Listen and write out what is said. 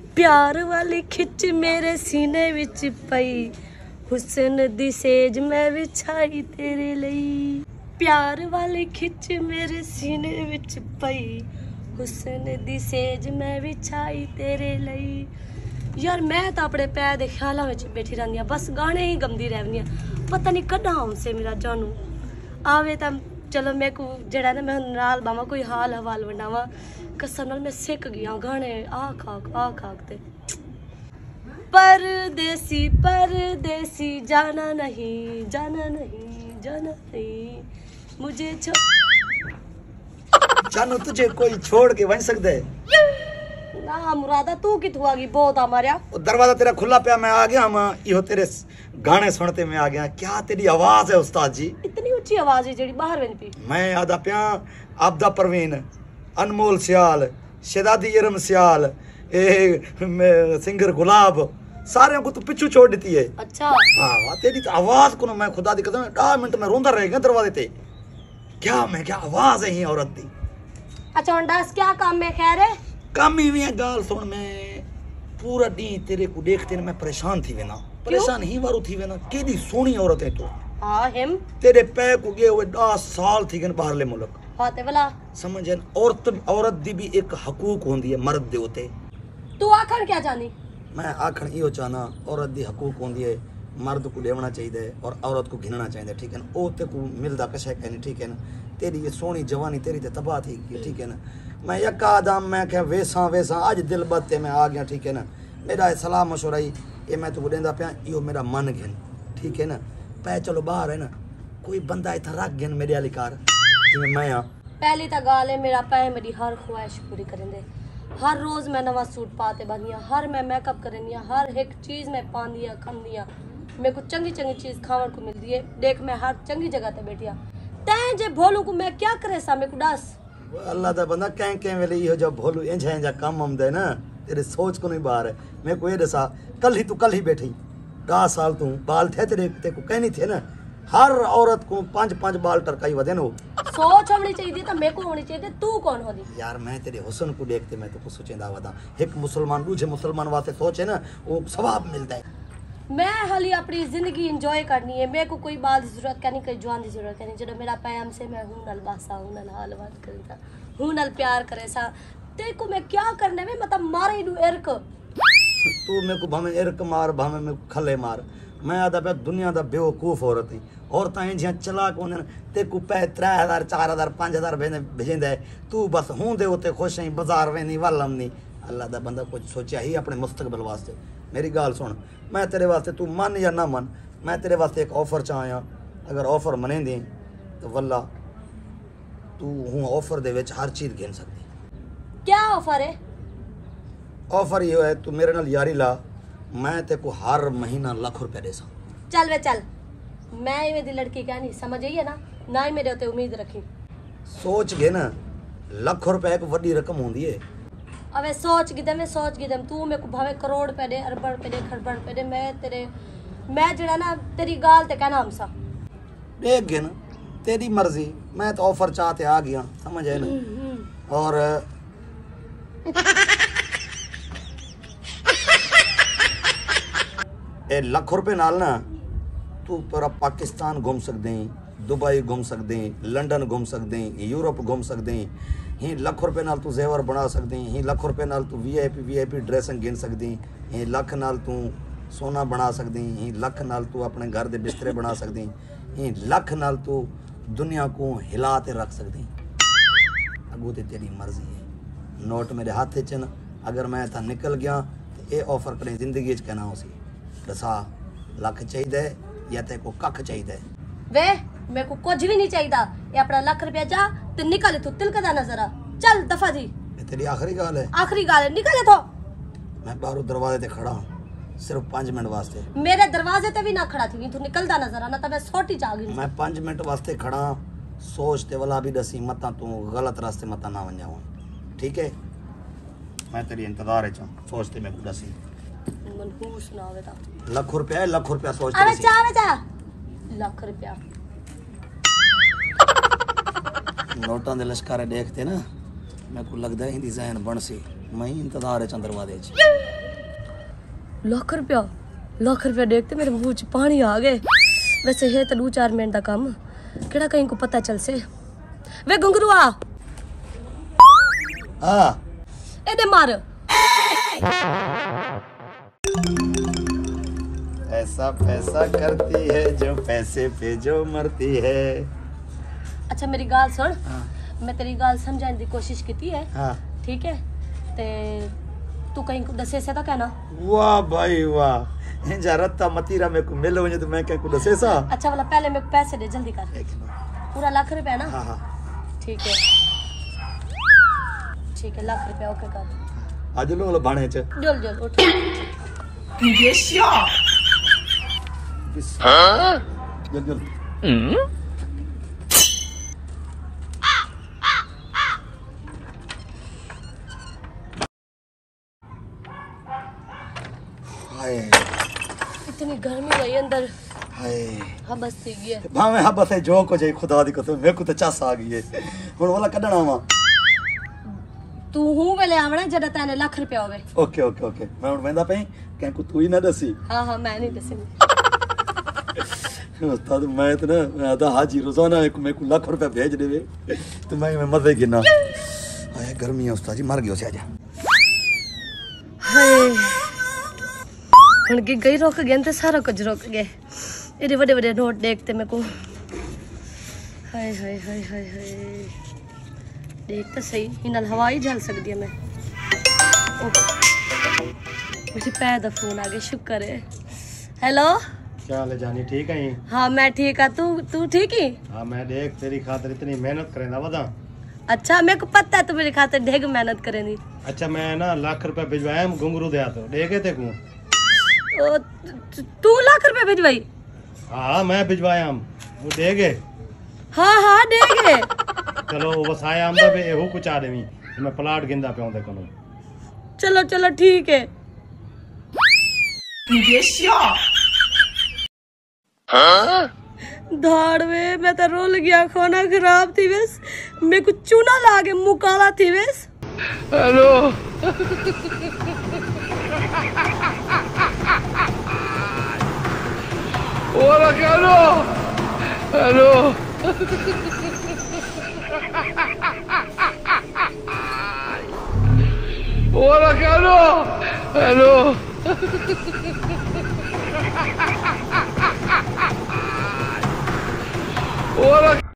प्यार वाली खिच मेरे सीने विच पई हुस्न दी सेज मैं विछाई तेरे लई। प्यार वाली खिच मेरे सीने विच पई हुस्न दी सेज मैं विछाई तेरे लई। यार मैं तो अपने पैर दे ख्यालों में बैठी रहनी हाँ, बस गाने ही गमदी रहनी हाँ। पता नहीं कदा हमसे मेरा जानू आवे तो चलो मैं को जड़ा ना मैं नाल बावा कोई हाल हवाल बनावा। कसम नाल मैं सिक गया गाने आख ते। परदेसी परदेसी जाना नहीं जाना नहीं जाना नहीं मुझे जानू तुझे कोई छोड़ के बन सकता है ना मुरादा तू किथों आ गई बहुत हमारा दरवाजा तेरा खुला पिया मैं आ गया मैं यो तेरे गाने सुनते मैं आ गया। क्या तेरी आवाज है उस्ताद जी, इतनी ऊंची आवाज है जेडी बाहर वेन पी। मैं आदा पिया आपदा परवीन अनमोल सियाल शहजादी इरम सियाल सिंगर गुलाब सारे को तू पिछू छोड़ देती है। अच्छा हाँ तेरी तो आवाज को मैं खुदा दी कसम 10 मिनट में रोंदा रह गया दरवाजे ते। क्या आवाज है ही औरत दी। अच्छा अंडास क्या काम में खैर है काम ही में गाल सुन मैं पूरा दी तेरे को देखते मैं परेशान थी वेना परेशान ही वारू थी वेना केदी सोनी औरत है तू। हां हिम तेरे पैर को गए हुए 10 साल थी गन बाहरले मुल्क हाते वाला समझन औरत दी भी एक हकूक होंदी है मर्द दे होते। तू आखण क्या जानी मैं आखण इहो चाहना औरत दी हकूक होंदी है मर्द को लेवना चाहिए और औरत को घिनना चाहिए ठीक है ना। ओ ते को मिलदा कशे कहने ठीक है ना। तेरी ये सोनी जवानी तेरी ते तबाह थी ठीक है ना। मैं यका आदम मैं क्या वैसा आज दिल बत्ते में आ गया ठीक है ना। मेरा सलाह मशवरा ही ये मैं तो देंदा पिया यो मेरा मन घिन ठीक है ना। पै चलो बाहर है ना कोई बंदा इतना रख घिन मेरे वाली कार जिवें मैं आ। पहली तो गाल है मेरा पै मेरी हर ख्वाहिश पूरी करेंदे। हर रोज मैं नवा सूट पाते बनिया हर मैं मेकअप करनिया हर एक चीज मैं पांदिया खमदिया मेरे को चंगी चीज खावन को मिलती है। देख मैं हर चंगी जगह ते बैठिया तैं जे भोलू को मैं क्या करे सा मेरे को दस अल्लाह दा बंदा कहीं वेले इहो जो भोलू इंजा काम आमदे ना तेरे सोच को नहीं बाहर है। मैं को ये दसा कल ही बैठी 10 साल तू बाल थे तेरे को कहीं नहीं थे ना। हर औरत को 5 बाल टरकाई वदे ना सोच होनी चाहिए तो मेरे को होनी चाहिए तू कौन होनी यार। मैं तेरे हुस्न को देखते मैं तो कुछ सोचेंदा वदा एक मुसलमान दूसरे मुसलमान वास्ते सोचे ना वो सवाब मिलता है। मैं हाली अपनी जिंदगी एंजॉय करनी है। मेरे को कोई बात की जरूरत नहीं कोई जवान की जरूरत नहीं। जो मेरा पैम से मैं हूं नल बासा हूं नल हाल बात करेसा हूं नल प्यार करे सा ते को मैं क्या करने में मतलब मारे दू इरक तू मेरे को भावे इरक मार भावे मैं खले मार। मैं आदा पे दुनिया दा बेवकूफ औरत है औरतां जियां चलाक होंदे ते को पे 3000 4000 5000 भेजेंदा है तू बस हूं दे उते खुश है बाजार वेनी वालम नहीं। अल्लाह दा बंदा कुछ सोचा ही अपने मुस्तकबिल वास्ते। मेरी गाल सुन मैं तेरे वास्ते तू मन या ना मन मैं तेरे वास्ते एक ऑफर च आया। अगर ऑफर मने दी तो वल्ला तू हूँ ऑफर दे विच हर चीज गिन सकती। क्या ऑफर है? ऑफर ये है तू मेरे नाल यारी ला मैं ते को हर महीना लाख रुपया दे सा। चल वे चल मैं इवें दी लड़की क्या नहीं समझ आई है ना ही मेरे उते उम्मीद रखी। सोच गए ना लाख रुपया एक वड्डी रकम होंदी है। अबे सोच गिदम तू मेरे को भावे करोड़ पे दे अरबड़ पे दे खरबड़ पे दे मैं जड़ा ना तेरी गाल ते कहना हमसा देख गए ना तेरी मर्जी। मैं तो ऑफर चाहते आ गया समझ है ना। और ए लाख रुपए नाल ना तू पूरा पाकिस्तान घूम सकते हैं दुबई घूम सकते हैं लंदन घूम सकते हैं यूरोप घूम सकते हैं। ही लाख रुपए नाल तू जेवर बना सकते हैं। ही लाख रुपए नाल तू वीआईपी ड्रेसिंग गिन सकते हैं। ही लाख नाल तू सोना बना सकते हैं। ही लाख नाल तू अपने घर के बिस्तरे बना सकते हैं। ही लाख नाल तू दुनिया को हिला के रख सकते हैं। अगू तो तेरी मर्जी है। नोट मेरे हाथ च न अगर मैं था निकल गया तो ये ऑफर करें जिंदगी च कहना उसी दसा लख चाहिए या ते को कख चाहिए वे मेरे को कुछ भी नहीं चाहिए। ये अपना लाख रुपया जा ते निकाले तो तिलकदा नजर आ चल दफा जी। ये तेरी आखिरी गाल है? आखिरी गाल है निकाले तो। मैं बाहर दरवाजे ते खड़ा हूं सिर्फ 5 मिनट वास्ते। मेरे दरवाजे ते भी ना खड़ा थी तू निकलदा नजर आना तो मैं सोटी चा गई। मैं 5 मिनट वास्ते खड़ा सोचते वाला भी दसी मता तू गलत रास्ते मता ना वन जाऊं ठीक है। मैं तेरी इंतजार है सोचते मैं दसी मनहूस ना आवे ता लाख रुपया सोच अबे चा लाख रुपया नोटां दे लश्कारे देखते ना मैं को लगदा है इंदी जहन बन सी मैं इंतजार है दरवाजे च। लाख रुपया देखते मेरे मुंह च पानी आ गए। वैसे है तो 2-4 मिनट का काम, केड़ा कहीं को पता चल से। वे घुंगरूआ हाँ एदे मार। ऐसा पैसा करती है जो पैसे पे जो मरती है। अच्छा मेरी गाल सुन। हाँ। मैं तेरी गाल समझाने की कोशिश की है। हाँ। ठीक है ते तू कहीं को दसे से तो कहना। वाह भाई वाह, जा रत्ता मतीरा में को मिल वने तो मैं कह को दसे सा। अच्छा वाला पहले मेरे को पैसे दे जल्दी कर। पूरा लाख रुपया ना? हाँ हाँ ठीक है ठीक है, लाख रुपया ओके कर। आज लो भाणे च जल जल उठ। हाँ? जल जल। हाय इतनी गर्मी रही अंदर। हाय हाँ बस थी गई है। भावे हाँ बस जो को जाई खुदा दी कसम मेरे को तो चस आ गई है हुन वाला कढना वा। तू हूं वेले आवना जदा तने लाख रुपया होवे। ओके ओके ओके मैं हुन वेंदा पई कह को तू ही ना दसी। हाँ हाँ मैं नहीं दसी। उस्ताद मैं तो ना आधा हाजी रोजाना एक मेरे को लाख रुपया भेज देवे तो मैं मजे गिना। हाय गर्मी है उस्ताद जी मर गयो से आजा। हाय हुन की गई रोक गए तो सारा कुछ रोक गए। एडे बड़े बड़े नोट देखते मेरे को। हाय हाय हाय हाय हाय देख तो सही इनल हवाई झल सकती है मैं। मेरे पैर दा फोन आ गया शुक्र है। हेलो क्या हाल है जानी, ठीक है? हाँ मैं ठीक है, तू ठीक ही? हाँ मैं देख तेरी खातिर इतनी मेहनत करे ना बता। अच्छा मेरे को पता है तू मेरी खातिर ढेग मेहनत करेगी। अच्छा मैं ना लाख रुपया भिजवाया घुंगरू दे तो देखे थे को। तू लाख रुपए भिजवाई? हाँ मैं भिजवाया हम वो देगे। हाँ हाँ देगे। चलो वो बस आया हमदा पे एहू कुछ आदमी मैं प्लाट गिंदा पे आंदे कनो। चलो चलो ठीक है। धाड़ वे मैं तो रोल गया, खाना खराब थी बस, मेरे को चूना लागे मुँह काला थी बस। Hello Hola, Carlos. Hello. Hola, Carlos. Hello. Hola,